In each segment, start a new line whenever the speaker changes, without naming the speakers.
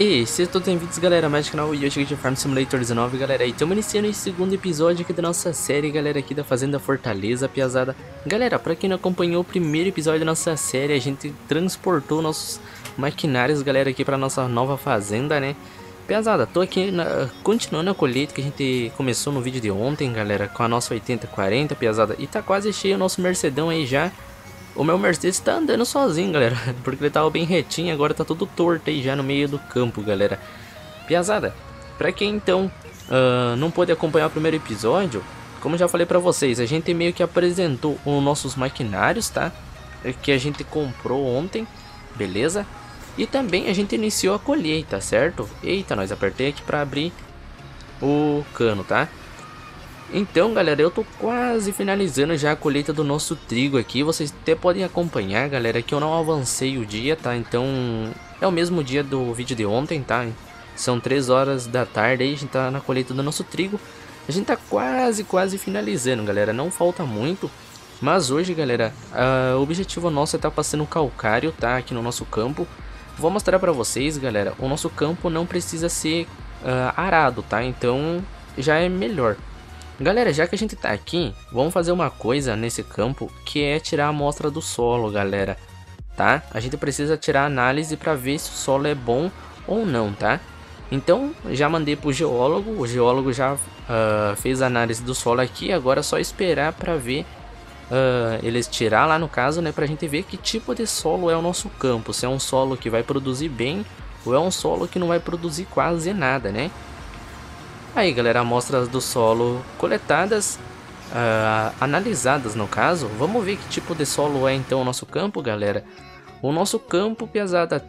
E sejam todos bem-vindos, galera, mais do canal, e hoje aqui de Farm Simulator 19, galera, e estamos iniciando o segundo episódio aqui da nossa série, galera, aqui da Fazenda Fortaleza, piazada. Galera, pra quem não acompanhou o primeiro episódio da nossa série, a gente transportou nossos maquinários, galera, aqui pra nossa nova fazenda, né. Piazada, tô aqui continuando a colheita que a gente começou no vídeo de ontem, galera, com a nossa 8040, piazada, e tá quase cheio o nosso Mercedão aí já. O meu Mercedes tá andando sozinho, galera, porque ele tava bem retinho, agora tá todo torto aí já no meio do campo, galera. Piazada, pra quem então não pôde acompanhar o primeiro episódio, como já falei pra vocês, a gente meio que apresentou os nossos maquinários, tá? Que a gente comprou ontem, beleza? E também a gente iniciou a colheita, certo? Eita, nós apertei aqui pra abrir o cano, tá? Então, galera, eu tô quase finalizando já a colheita do nosso trigo aqui. Vocês até podem acompanhar, galera, que eu não avancei o dia, tá? Então, é o mesmo dia do vídeo de ontem, tá? São 3 horas da tarde aí, a gente tá na colheita do nosso trigo. A gente tá quase finalizando, galera, não falta muito. Mas hoje, galera, o objetivo nosso é tá passando calcário, tá? Aqui no nosso campo. Vou mostrar pra vocês, galera, o nosso campo não precisa ser arado, tá? Então, já é melhor. Galera, já que a gente tá aqui, vamos fazer uma coisa nesse campo, que é tirar a amostra do solo, galera, tá? A gente precisa tirar a análise para ver se o solo é bom ou não, tá? Então, já mandei pro geólogo, o geólogo já fez a análise do solo aqui, agora é só esperar para ver, eles tirar lá no caso, né, pra gente ver que tipo de solo é o nosso campo, se é um solo que vai produzir bem ou é um solo que não vai produzir quase nada, né? Aí, galera, amostras do solo coletadas, analisadas no caso. Vamos ver que tipo de solo é então o nosso campo, galera. O nosso campo, pesada,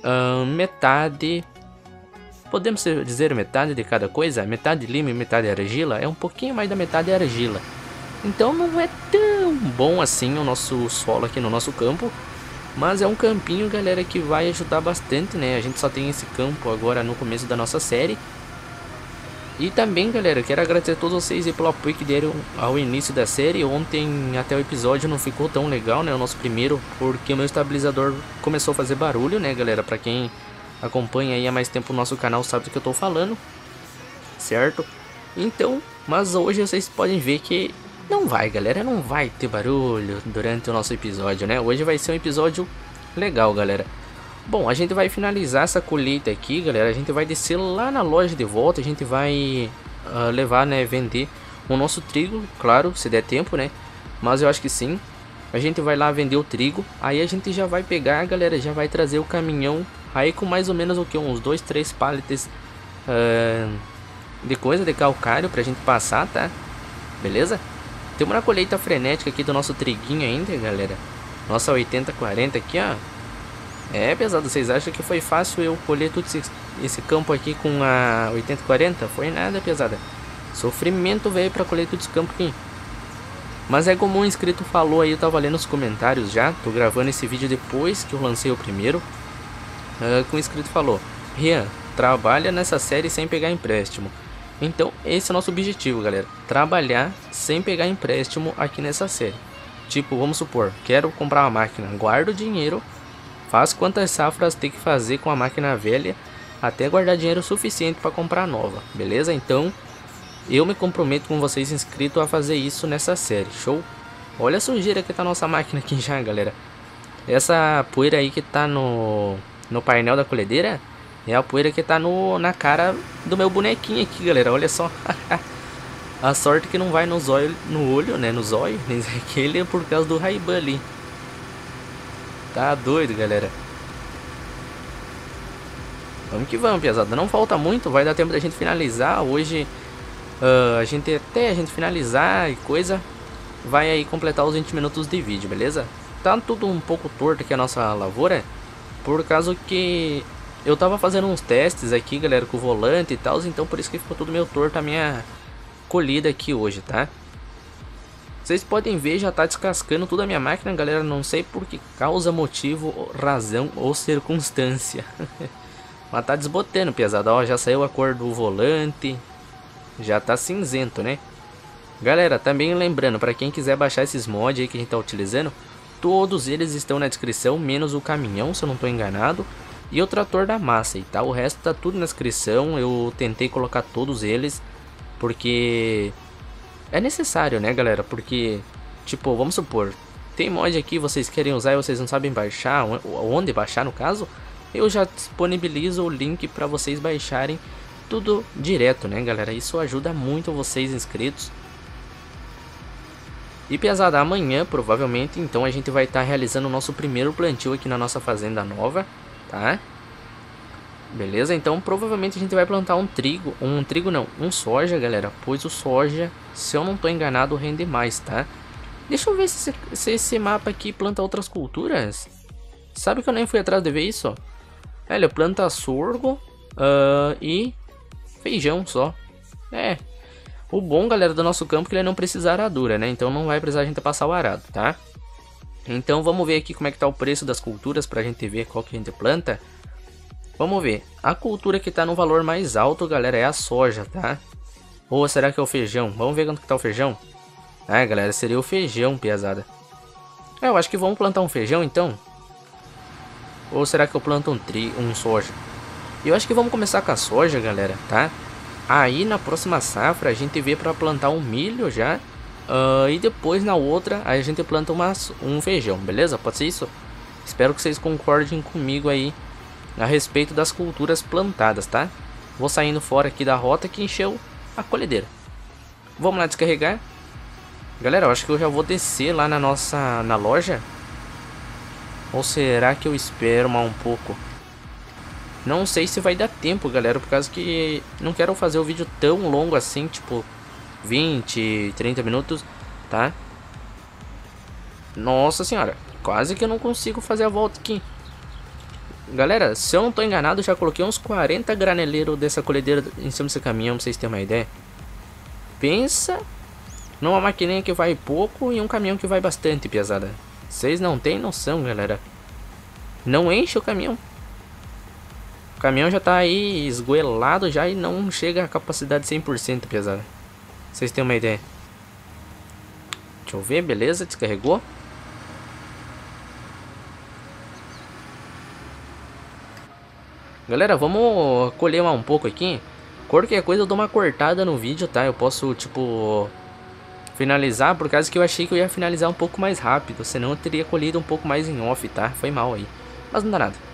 metade, podemos dizer metade de cada coisa, metade lima e metade argila, é um pouquinho mais da metade argila. Então não é tão bom assim o nosso solo aqui no nosso campo, mas é um campinho, galera, que vai ajudar bastante, né? A gente só tem esse campo agora no começo da nossa série. E também, galera, quero agradecer a todos vocês pelo apoio que deram ao início da série. Ontem até o episódio não ficou tão legal, né, o nosso primeiro, porque o meu estabilizador começou a fazer barulho, né, galera. Pra quem acompanha aí há mais tempo o nosso canal sabe do que eu tô falando, certo? Então, mas hoje vocês podem ver que não vai, galera, não vai ter barulho durante o nosso episódio, né. Hoje vai ser um episódio legal, galera. Bom, a gente vai finalizar essa colheita aqui, galera. A gente vai descer lá na loja de volta. A gente vai levar, né, vender o nosso trigo, claro, se der tempo, né. Mas eu acho que sim. A gente vai lá vender o trigo. Aí a gente já vai pegar, galera, já vai trazer o caminhão. Aí com mais ou menos o que? Uns 2, 3 pallets de coisa, de calcário pra gente passar, tá? Beleza? Temos uma colheita frenética aqui do nosso triguinho ainda, galera. Nossa 8040 aqui, ó. É, pesado, vocês acham que foi fácil eu colher todo esse campo aqui com a 8040? Foi nada, pesada. Sofrimento veio pra colher todo esse campo aqui. Mas é como um inscrito falou aí, eu tava lendo os comentários já. Tô gravando esse vídeo depois que eu lancei o primeiro. Que um inscrito falou: Rian, trabalha nessa série sem pegar empréstimo. Então esse é o nosso objetivo, galera. Trabalhar sem pegar empréstimo aqui nessa série. Tipo, vamos supor, quero comprar uma máquina, guardo o dinheiro, faço quantas safras tem que fazer com a máquina velha até guardar dinheiro suficiente para comprar nova, beleza? Então eu me comprometo com vocês inscritos a fazer isso nessa série, show? Olha a sujeira que tá nossa máquina aqui já, galera. Essa poeira aí que tá no painel da colhedeira é a poeira que tá na cara do meu bonequinho aqui, galera, olha só. A sorte que não vai no olho, né, no zóio, aquele é por causa do Ray-Ban ali. Tá doido, galera. Vamos que vamos, pesada. Não falta muito, vai dar tempo da gente finalizar. Hoje, a gente finalizar e coisa, vai aí completar os 20 minutos de vídeo, beleza? Tá tudo um pouco torto aqui a nossa lavoura, por causa que eu tava fazendo uns testes aqui, galera, com o volante e tal, então por isso que ficou tudo meio torto a minha colhida aqui hoje, tá? Vocês podem ver, já tá descascando toda a minha máquina, galera. Não sei por que causa, motivo, razão ou circunstância. Mas tá desbotando, pesado. Ó, já saiu a cor do volante. Já tá cinzento, né? Galera, também lembrando, para quem quiser baixar esses mods aí que a gente tá utilizando, todos eles estão na descrição, menos o caminhão, se eu não tô enganado. e o trator da massa, e tá? O resto tá tudo na descrição, eu tentei colocar todos eles, porque é necessário, né, galera? Porque, tipo, vamos supor, tem mod aqui, vocês querem usar e vocês não sabem baixar, onde baixar no caso, eu já disponibilizo o link para vocês baixarem tudo direto, né, galera? Isso ajuda muito vocês inscritos. E pesada, amanhã provavelmente, então a gente vai estar realizando o nosso primeiro plantio aqui na nossa fazenda nova, tá? Beleza? Então provavelmente a gente vai plantar um trigo não, um soja, galera, pois o soja, se eu não tô enganado, rende mais, tá? Deixa eu ver se esse mapa aqui planta outras culturas. Sabe que eu nem fui atrás de ver isso? Ele planta sorgo e feijão só. O bom, galera, do nosso campo é que ele não precisa aradura, né? Então não vai precisar a gente passar o arado, tá? Então vamos ver aqui como é que tá o preço das culturas pra gente ver qual que a gente planta. Vamos ver. A cultura que tá no valor mais alto, galera, é a soja, tá? Ou será que é o feijão? Vamos ver quanto que tá o feijão? Ah, galera, seria o feijão, piazada. Eu acho que vamos plantar um feijão, então. Ou será que eu planto um soja? Eu acho que vamos começar com a soja, galera, tá? Aí na próxima safra a gente vê para plantar um milho já. E depois na outra a gente planta um feijão, beleza? Pode ser isso? Espero que vocês concordem comigo aí a respeito das culturas plantadas, tá? Vou saindo fora aqui da rota que encheu a colhedeira. Vamos lá descarregar. Galera, eu acho que eu já vou descer lá na loja. Ou será que eu espero mais um pouco? Não sei se vai dar tempo, galera, por causa que não quero fazer o vídeo tão longo assim, tipo 20, 30 minutos, tá? Nossa senhora, quase que eu não consigo fazer a volta aqui. Galera, se eu não tô enganado, já coloquei uns 40 graneleiros dessa colhedeira em cima desse caminhão, pra vocês terem uma ideia. Pensa numa maquininha que vai pouco e um caminhão que vai bastante, piazada. Vocês não tem noção, galera. Não enche o caminhão. O caminhão já tá aí esgoelado já e não chega a capacidade 100%, pesada. Vocês têm uma ideia? Deixa eu ver, beleza, descarregou. Galera, vamos colher um pouco aqui. Qualquer coisa eu dou uma cortada no vídeo, tá? Eu posso, tipo, finalizar, por causa que eu achei que eu ia finalizar um pouco mais rápido. Senão eu teria colhido um pouco mais em off, tá? Foi mal aí, mas não dá nada.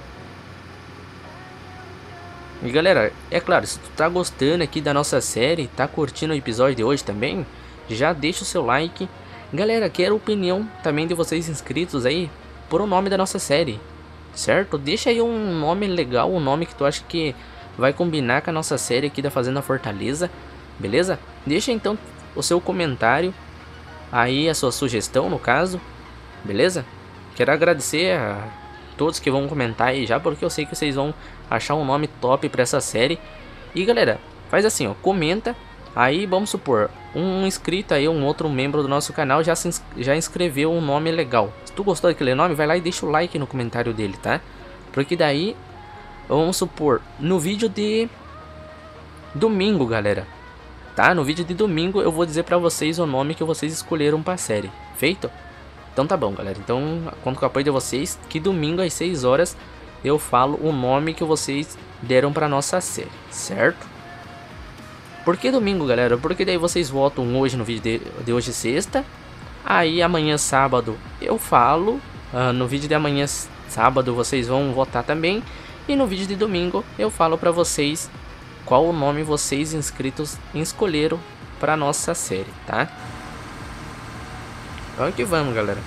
E galera, é claro, se tu tá gostando aqui da nossa série, tá curtindo o episódio de hoje também, já deixa o seu like. Galera, quero opinião também de vocês inscritos aí por o nome da nossa série, certo? Deixa aí um nome legal, um nome que tu acha que vai combinar com a nossa série aqui da Fazenda Fortaleza, beleza? Deixa então o seu comentário, aí a sua sugestão no caso, beleza? Quero agradecer a todos que vão comentar aí já, porque eu sei que vocês vão achar um nome top pra essa série. E galera, faz assim, ó, comenta. Aí vamos supor, um inscrito aí, um outro membro do nosso canal já inscreveu um nome legal. Se tu gostou daquele nome, vai lá e deixa o like no comentário dele, tá? Porque daí, vamos supor, no vídeo de domingo, galera, tá? No vídeo de domingo eu vou dizer pra vocês o nome que vocês escolheram pra série. Feito? Então tá bom, galera. Então, conto com o apoio de vocês, que domingo às 6 horas eu falo o nome que vocês deram pra nossa série, certo? Por que domingo, galera? Porque daí vocês votam hoje no vídeo de hoje, sexta. Aí amanhã, sábado, eu falo. No vídeo de amanhã, sábado, vocês vão votar também. E no vídeo de domingo, eu falo pra vocês qual o nome vocês inscritos escolheram pra nossa série, tá? Vamos que vamos, galera.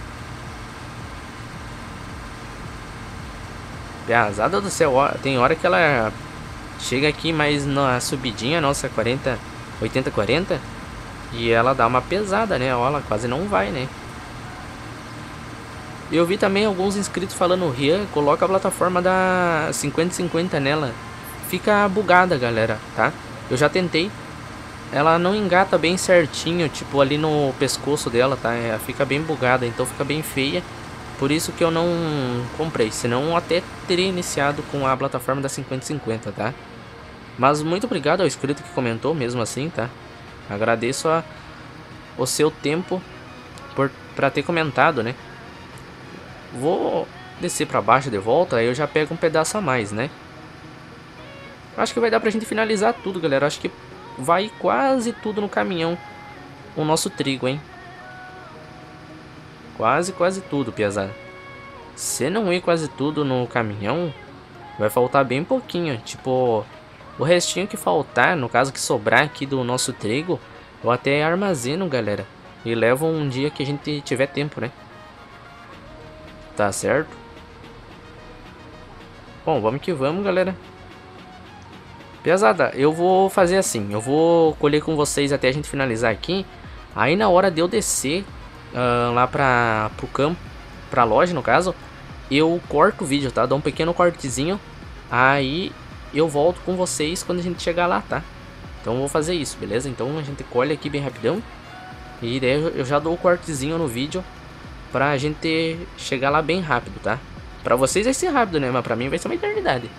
Piazada do céu, tem hora que ela chega aqui mais na subidinha, nossa, 80-40. E ela dá uma pesada, né? Ó, ela quase não vai, né? Eu vi também alguns inscritos falando, Rian, coloca a plataforma da 50-50 nela. Fica bugada, galera, tá? Eu já tentei. Ela não engata bem certinho, tipo ali no pescoço dela, tá? Ela fica bem bugada, então fica bem feia. Por isso que eu não comprei, senão eu até teria iniciado com a plataforma da 50-50, tá? Mas muito obrigado ao inscrito que comentou mesmo assim, tá? Agradeço o seu tempo pra ter comentado, né? Vou descer pra baixo de volta, aí eu já pego um pedaço a mais, né? Acho que vai dar pra gente finalizar tudo, galera. Acho que vai quase tudo no caminhão o nosso trigo, hein? Quase tudo, piazada. Se não ir quase tudo no caminhão, vai faltar bem pouquinho. Tipo, o restinho que faltar, no caso que sobrar aqui do nosso trigo, eu até armazeno, galera. E levo um dia que a gente tiver tempo, né? Tá certo? Bom, vamos que vamos, galera. Pesada, eu vou fazer assim. Eu vou colher com vocês até a gente finalizar aqui. Aí na hora de eu descer lá pro campo, pra loja no caso, eu corto o vídeo, tá? Dou um pequeno cortezinho. Aí eu volto com vocês quando a gente chegar lá, tá? Então eu vou fazer isso, beleza? Então a gente colhe aqui bem rapidão. E daí eu já dou o cortezinho no vídeo pra gente chegar lá bem rápido, tá? Pra vocês vai ser rápido, né? Mas pra mim vai ser uma eternidade.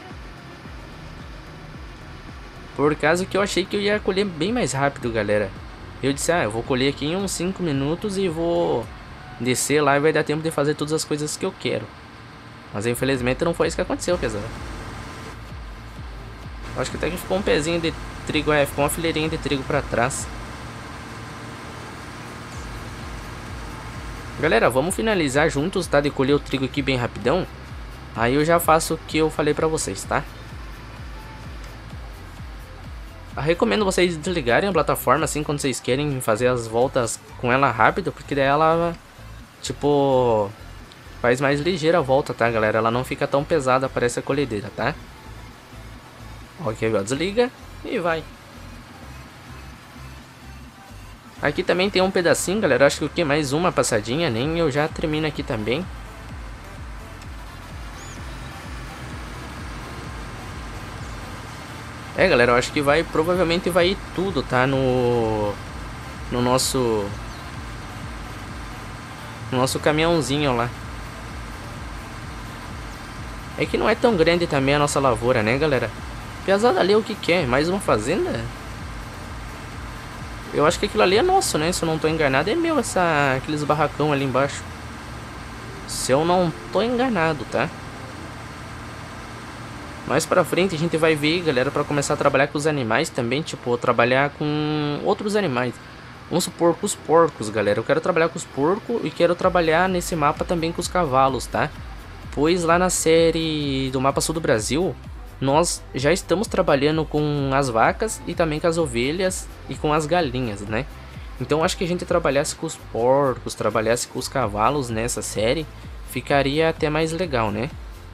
Por causa que eu achei que eu ia colher bem mais rápido, galera. Eu disse, eu vou colher aqui em uns 5 minutos e vou descer lá e vai dar tempo de fazer todas as coisas que eu quero. Mas infelizmente não foi isso que aconteceu, pessoal. Acho que até que ficou um pezinho de trigo, ficou uma fileirinha de trigo pra trás. Galera, vamos finalizar juntos, tá? De colher o trigo aqui bem rapidão. Aí eu já faço o que eu falei pra vocês, tá? Eu recomendo vocês desligarem a plataforma assim quando vocês querem fazer as voltas com ela rápido, porque daí ela, tipo, faz mais ligeira a volta, tá, galera? Ela não fica tão pesada para essa colhedeira, tá? Ok, desliga e vai. Aqui também tem um pedacinho, galera. Acho que o que? Mais uma passadinha, nem eu já termino aqui também. Galera, eu acho que provavelmente vai ir tudo, tá? No nosso caminhãozinho lá. É que não é tão grande também a nossa lavoura, né, galera? Pesada ali, o que que é? Mais uma fazenda? Eu acho que aquilo ali é nosso, né? Se eu não tô enganado, é meu aqueles barracão ali embaixo. Se eu não tô enganado, tá? Mais pra frente a gente vai ver, galera, pra começar a trabalhar com os animais também, tipo, trabalhar com outros animais. Vamos supor, com os porcos, galera. Eu quero trabalhar com os porcos e quero trabalhar nesse mapa também com os cavalos, tá? Pois lá na série do Mapa Sul do Brasil, nós já estamos trabalhando com as vacas e também com as ovelhas e com as galinhas, né? Então acho que a gente trabalhasse com os porcos, trabalhasse com os cavalos nessa série, ficaria até mais legal, né?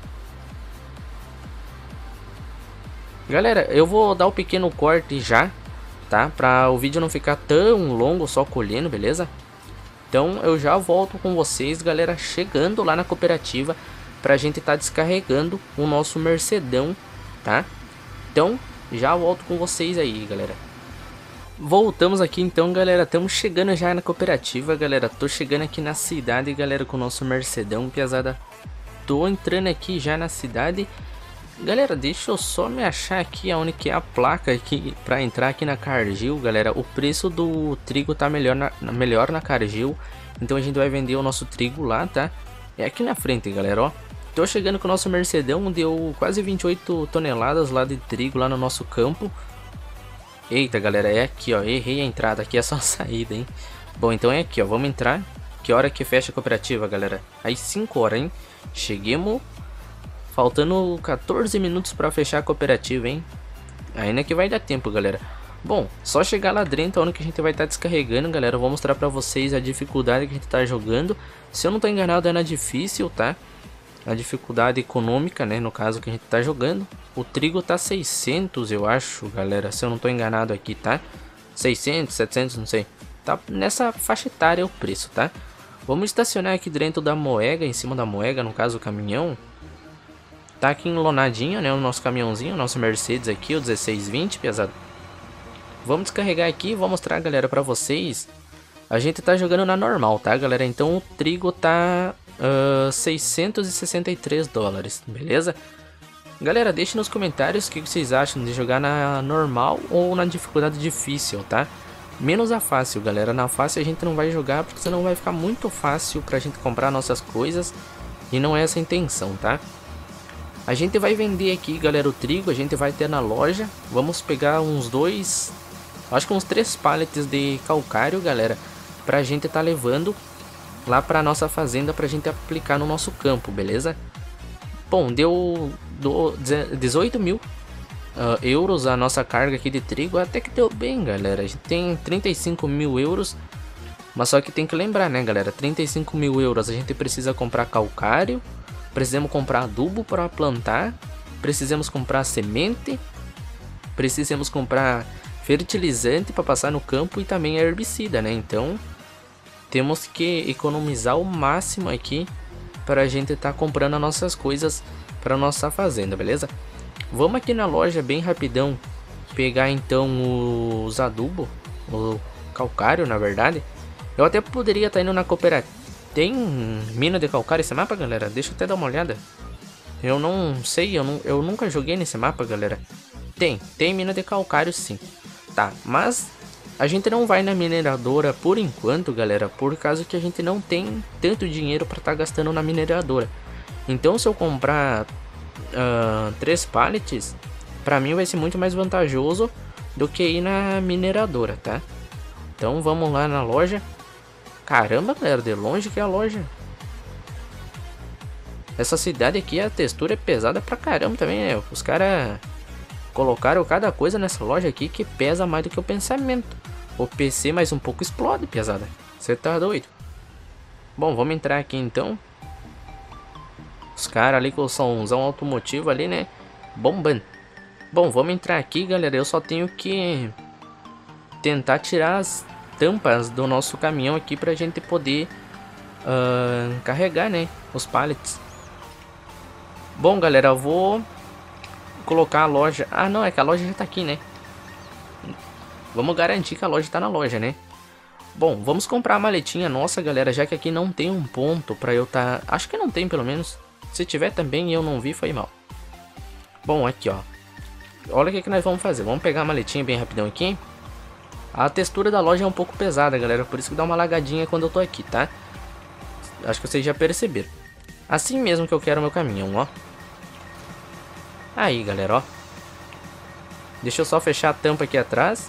Galera, eu vou dar o pequeno corte já, tá? Pra o vídeo não ficar tão longo só colhendo, beleza? Então eu já volto com vocês, galera, chegando lá na cooperativa pra gente tá descarregando o nosso Mercedão, tá? Então já volto com vocês aí, galera. Voltamos aqui então, galera, estamos chegando já na cooperativa, galera. Tô chegando aqui na cidade, galera, com o nosso Mercedão, piazada. Tô entrando aqui já na cidade. Galera, deixa eu só me achar aqui aonde que é a placa aqui pra entrar aqui na Cargill, galera. O preço do trigo tá melhor na Cargill, então a gente vai vender o nosso trigo lá, tá? É aqui na frente, galera, ó. Tô chegando com o nosso Mercedão, deu quase 28 toneladas lá de trigo lá no nosso campo. Eita, galera, é aqui, ó, errei a entrada, aqui é só a saída, hein. Bom, então é aqui, ó, vamos entrar. Que hora que fecha a cooperativa, galera? Aí 5 horas, hein. Cheguemos. Faltando 14 minutos para fechar a cooperativa, hein? Ainda que vai dar tempo, galera. Bom, só chegar lá dentro, onde que a gente vai estar descarregando, galera. Eu vou mostrar para vocês a dificuldade que a gente tá jogando. Se eu não tô enganado, é na difícil, tá? A dificuldade econômica, né? No caso que a gente tá jogando. O trigo tá 600, eu acho, galera. Se eu não tô enganado aqui, tá? 600, 700, não sei. Tá nessa faixa etária o preço, tá? Vamos estacionar aqui dentro da moega, em cima da moega, no caso o caminhão. Tá aqui enlonadinho, né, o nosso caminhãozinho, o nosso Mercedes aqui, o 1620, pesado. Vamos descarregar aqui e vou mostrar, galera, pra vocês. A gente tá jogando na normal, tá, galera? Então o trigo tá 663 dólares, beleza? Galera, deixe nos comentários o que vocês acham de jogar na normal ou na dificuldade difícil, tá? Menos a fácil, galera. Na fácil a gente não vai jogar porque senão vai ficar muito fácil pra gente comprar nossas coisas. E não é essa a intenção, tá? A gente vai vender aqui, galera, o trigo. A gente vai ter na loja. Vamos pegar uns dois... Acho que uns 3 pallets de calcário, galera. Pra gente tá levando lá pra nossa fazenda. Pra gente aplicar no nosso campo, beleza? Bom, deu 18 mil euros a nossa carga aqui de trigo. Até que deu bem, galera. A gente tem 35 mil euros. Mas só que tem que lembrar, né, galera? 35 mil euros a gente precisa comprar calcário. Precisamos comprar adubo para plantar. Precisamos comprar semente. Precisamos comprar fertilizante para passar no campo. E também herbicida, né? Então temos que economizar o máximo aqui para a gente estar comprando as nossas coisas para nossa fazenda, beleza? Vamos aqui na loja bem rapidão pegar então os adubo, o calcário, na verdade. Eu até poderia estar indo na cooperativa. Tem mina de calcário esse mapa, galera? Deixa eu até dar uma olhada. Eu não sei, eu nunca joguei nesse mapa, galera. Tem mina de calcário sim. Tá, mas a gente não vai na mineradora por enquanto, galera, por causa que a gente não tem tanto dinheiro para estar gastando na mineradora. Então se eu comprar 3 pallets, para mim vai ser muito mais vantajoso do que ir na mineradora, tá? Então vamos lá na loja. Caramba, galera, de longe que é a loja. Essa cidade aqui, a textura é pesada pra caramba também, né? Os caras colocaram cada coisa nessa loja aqui que pesa mais do que o pensamento. O PC mais um pouco explode, pesada. Você tá doido? Bom, vamos entrar aqui então. Os caras ali com o somzão automotivo ali, né? Bombando. Bom, vamos entrar aqui, galera. Eu só tenho que tentar tirar as tampas do nosso caminhão aqui pra gente poder carregar, né, os pallets. Bom, galera, eu vou colocar a loja. Ah, não, é que a loja já tá aqui, né? Vamos garantir que a loja tá na loja, né? Bom, vamos comprar a maletinha nossa, galera, já que aqui não tem um ponto pra eu tá... Acho que não tem, pelo menos. Se tiver também e eu não vi, foi mal. Bom, aqui, ó. Olha o que nós vamos fazer. Vamos pegar a maletinha bem rapidão aqui. A textura da loja é um pouco pesada, galera, por isso que dá uma lagadinha quando eu tô aqui, tá? Acho que vocês já perceberam. Assim mesmo que eu quero meu caminhão, ó. Aí, galera, ó. Deixa eu só fechar a tampa aqui atrás.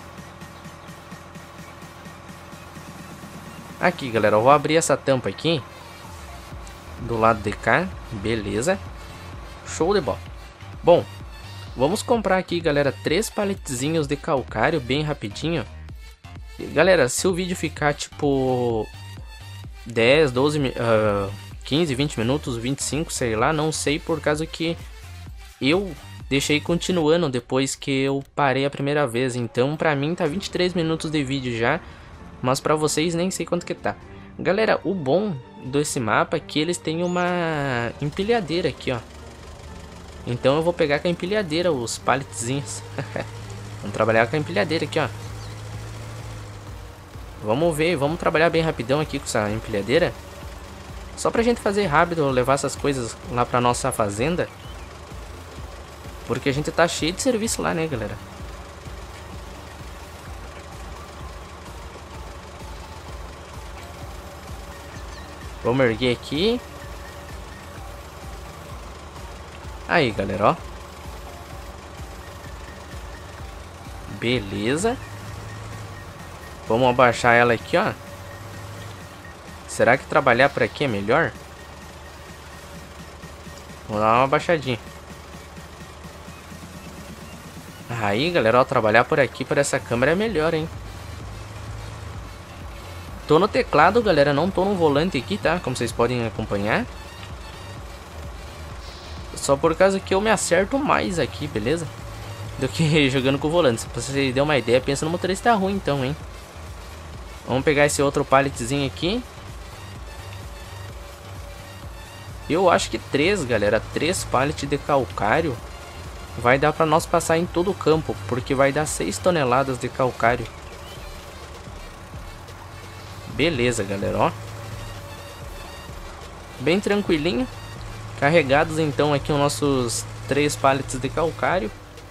Aqui, galera, eu vou abrir essa tampa aqui do lado de cá, beleza. Show de bola. Bom, vamos comprar aqui, galera, 3 paletezinhos de calcário bem rapidinho. E, galera, se o vídeo ficar tipo 10, 12, 15, 20 minutos, 25, sei lá, não sei, por causa que eu deixei continuando depois que eu parei a primeira vez. Então pra mim tá 23 minutos de vídeo já, mas pra vocês nem sei quanto que tá. Galera, o bom desse mapa é que eles têm uma empilhadeira aqui, ó. Então eu vou pegar com a empilhadeira os paletzinhos. Vamos trabalhar com a empilhadeira aqui, ó. Vamos ver, vamos trabalhar bem rapidão aqui com essa empilhadeira. Só pra gente fazer rápido, levar essas coisas lá pra nossa fazenda. Porque a gente tá cheio de serviço lá, né, galera? Vamos erguer aqui. Aí, galera, ó. Beleza. Vamos abaixar ela aqui, ó. Será que trabalhar por aqui é melhor? Vou dar uma abaixadinha. Aí, galera, ó, trabalhar por aqui, por essa câmera é melhor, hein? Tô no teclado, galera, não tô no volante aqui, tá? Como vocês podem acompanhar. Só por causa que eu me acerto mais aqui, beleza? Do que jogando com o volante. Se vocês terem uma ideia, pensa no motorista ruim então, hein? Vamos pegar esse outro palletzinho aqui. Eu acho que 3, galera. 3 pallets de calcário vai dar pra nós passar em todo o campo, porque vai dar 6 toneladas de calcário. Beleza, galera, ó. Bem tranquilinho. Carregados então aqui os nossos 3 pallets de calcário.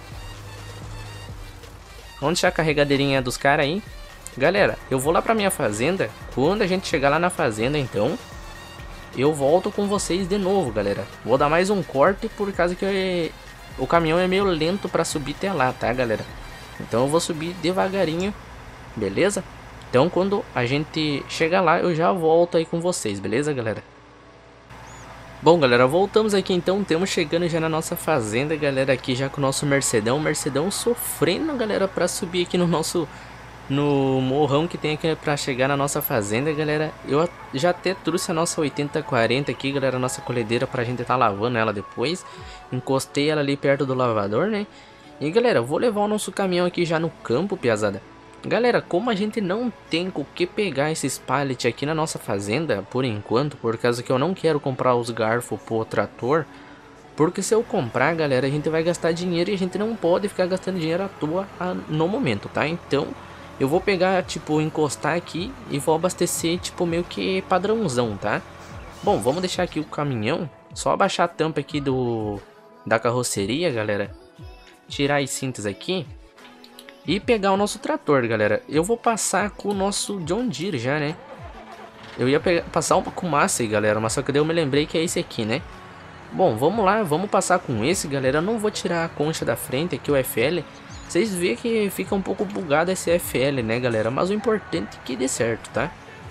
Vamos deixar a carregadeirinha dos caras aí. Galera, eu vou lá pra minha fazenda. Quando a gente chegar lá na fazenda, então, eu volto com vocês de novo, galera. Vou dar mais um corte por causa que o caminhão é meio lento para subir até lá, tá, galera? Então eu vou subir devagarinho, beleza? Então quando a gente chegar lá, eu já volto aí com vocês, beleza, galera? Bom, galera, voltamos aqui então, estamos chegando já na nossa fazenda, galera, aqui já com o nosso Mercedão sofrendo, galera, para subir aqui no morrão que tem aqui para chegar na nossa fazenda, galera. Eu já até trouxe a nossa 8040 aqui, galera, a nossa colhedeira pra gente tá lavando ela depois. Encostei ela ali perto do lavador, né? E galera, vou levar o nosso caminhão aqui já no campo, piazada. Galera, como a gente não tem com que pegar esses pallets aqui na nossa fazenda, por enquanto, por causa que eu não quero comprar os garfos pro trator, porque se eu comprar, galera, a gente vai gastar dinheiro e a gente não pode ficar gastando dinheiro à toa no momento, tá? Então, eu vou pegar, tipo, encostar aqui e vou abastecer, tipo, meio que padrãozão, tá? Bom, vamos deixar aqui o caminhão, só abaixar a tampa aqui da carroceria, galera. Tirar as cintas aqui. E pegar o nosso trator, galera. Eu vou passar com o nosso John Deere já, né? Eu ia passar com o Massey, galera, mas só que daí eu me lembrei que é esse aqui, né? Bom, vamos lá, vamos passar com esse, galera. Eu não vou tirar a concha da frente aqui, o FL. Vocês veem que fica um pouco bugado esse FL, né, galera? Mas o importante é que dê certo, tá?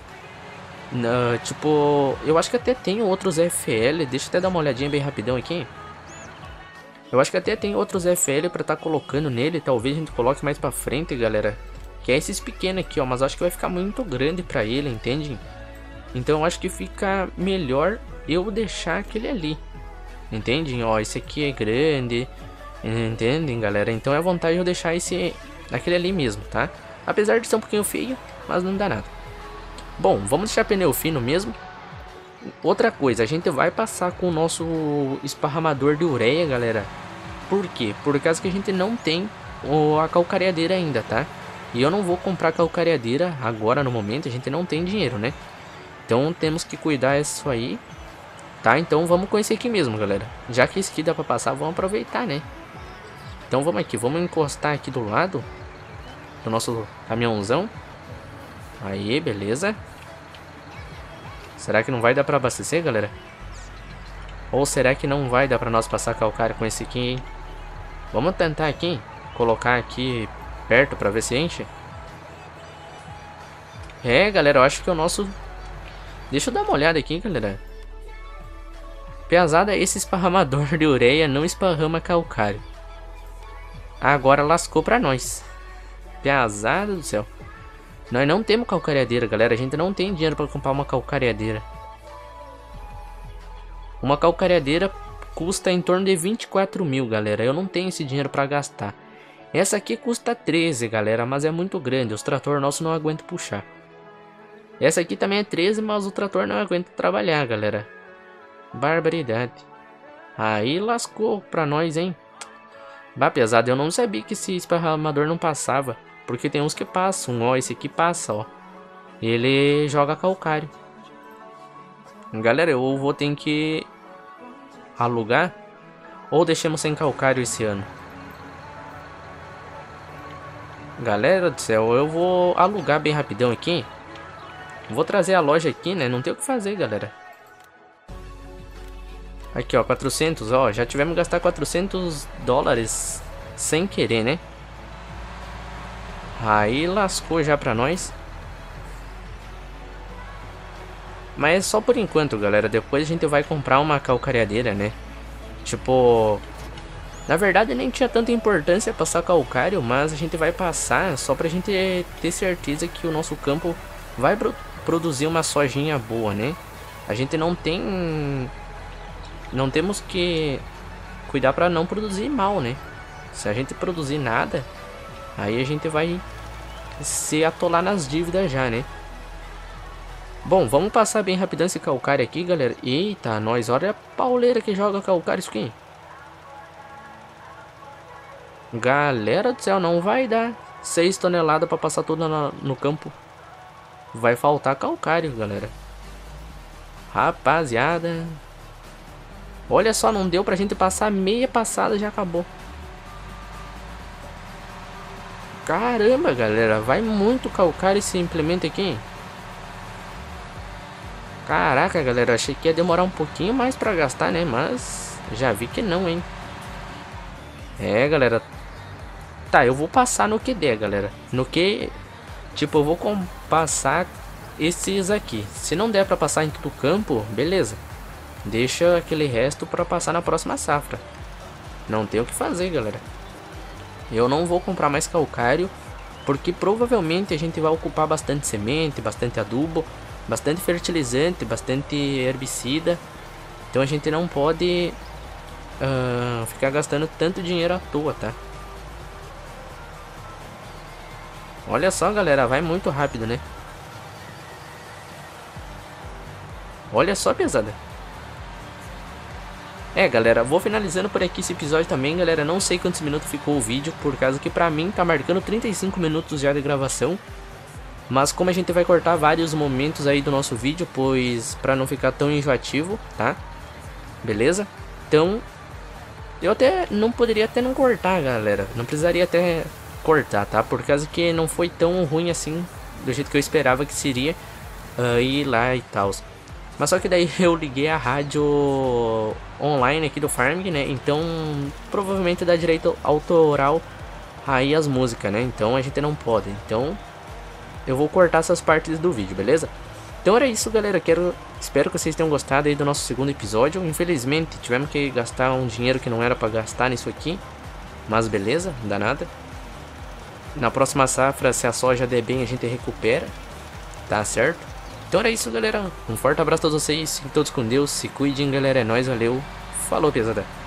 Tipo, eu acho que até tem outros FL. Deixa eu até dar uma olhadinha bem rapidão aqui. Eu acho que até tem outros FL pra estar colocando nele. Talvez a gente coloque mais pra frente, galera. Que é esses pequenos aqui, ó. Mas eu acho que vai ficar muito grande pra ele, entende? Então eu acho que fica melhor eu deixar aquele ali. Entendem? Ó, esse aqui é grande. Entendem, galera? Então é a vontade de eu deixar aquele ali mesmo, tá? Apesar de ser um pouquinho feio, mas não dá nada. Bom, vamos deixar pneu fino mesmo. Outra coisa, a gente vai passar com o nosso esparramador de ureia, galera. Por quê? Por causa que a gente não tem a calcareadeira ainda, tá? E eu não vou comprar calcareadeira agora no momento, a gente não tem dinheiro, né? Então temos que cuidar disso aí, tá? Então vamos com esse aqui mesmo, galera. Já que esse aqui dá pra passar, vamos aproveitar, né? Então vamos aqui, vamos encostar aqui do lado do nosso caminhãozão. Aí, beleza. Será que não vai dar pra abastecer, galera? Ou será que não vai dar pra nós passar calcário com esse aqui, hein? Vamos tentar aqui, colocar aqui perto pra ver se enche. É, galera, eu acho que o nosso... Deixa eu dar uma olhada aqui, galera. Pesada, esse esparramador de ureia não esparrama calcário. Agora lascou pra nós. Pesada do céu. Nós não temos calcareadeira, galera. A gente não tem dinheiro pra comprar uma calcareadeira. Uma calcareadeira custa em torno de 24 mil, galera. Eu não tenho esse dinheiro pra gastar. Essa aqui custa 13, galera, mas é muito grande. Os trator nossos não aguentam puxar. Essa aqui também é 13, mas o trator não aguenta trabalhar, galera. Barbaridade. Aí lascou pra nós, hein? Bah, pesado, eu não sabia que esse esparramador não passava. Porque tem uns que passam, ó, esse aqui passa, ó. Ele joga calcário. Galera, eu vou ter que alugar. Ou deixamos sem calcário esse ano. Galera do céu, eu vou alugar bem rapidão aqui. Vou trazer a loja aqui, né? Não tem o que fazer, galera. Aqui, ó, 400, ó. Já tivemos que gastar 400 dólares sem querer, né? Aí lascou já pra nós. Mas é só por enquanto, galera. Depois a gente vai comprar uma calcareadeira, né? Tipo... Na verdade nem tinha tanta importância passar calcário, mas a gente vai passar só pra gente ter certeza que o nosso campo vai produzir uma sojinha boa, né? A gente não tem... Não temos que cuidar pra não produzir mal, né? Se a gente produzir nada, aí a gente vai se atolar nas dívidas já, né? Bom, vamos passar bem rapidão esse calcário aqui, galera. Eita, nós, olha a pauleira que joga calcário isso aqui. Galera do céu, não vai dar 6 toneladas pra passar tudo no campo. Vai faltar calcário, galera. Rapaziada. Olha só, não deu pra gente passar meia passada, já acabou. Caramba, galera, vai muito calcário esse implemento aqui. Caraca, galera, eu achei que ia demorar um pouquinho mais pra gastar, né? Mas já vi que não, hein? É, galera. Tá, eu vou passar no que der, galera. No que... Tipo, eu vou passar esses aqui. Se não der pra passar em todo o campo, beleza. Deixa aquele resto pra passar na próxima safra. Não tem o que fazer, galera. Eu não vou comprar mais calcário, porque provavelmente a gente vai ocupar bastante semente, bastante adubo, bastante fertilizante, bastante herbicida. Então a gente não pode ficar gastando tanto dinheiro à toa, tá? Olha só, galera, vai muito rápido, né? Olha só, pesada. É, galera, vou finalizando por aqui esse episódio também, galera. Não sei quantos minutos ficou o vídeo, por causa que pra mim tá marcando 35 minutos já de gravação. Mas como a gente vai cortar vários momentos aí do nosso vídeo, pois pra não ficar tão enjoativo, tá? Beleza? Então, eu até não poderia até não cortar, galera. Não precisaria até cortar, tá? Por causa que não foi tão ruim assim, do jeito que eu esperava que seria ir lá e tal. Mas só que daí eu liguei a rádio online aqui do Farming, né? Então provavelmente dá direito autoral aí as músicas, né? Então a gente não pode. Então eu vou cortar essas partes do vídeo, beleza? Então era isso, galera. Espero que vocês tenham gostado aí do nosso segundo episódio. Infelizmente tivemos que gastar um dinheiro que não era pra gastar nisso aqui. Mas beleza, não dá nada. Na próxima safra, se a soja der bem, a gente recupera. Tá certo? Então era isso, galera. Um forte abraço a todos vocês. Fiquem todos com Deus. Se cuidem, galera. É nóis, valeu. Falou, pesada.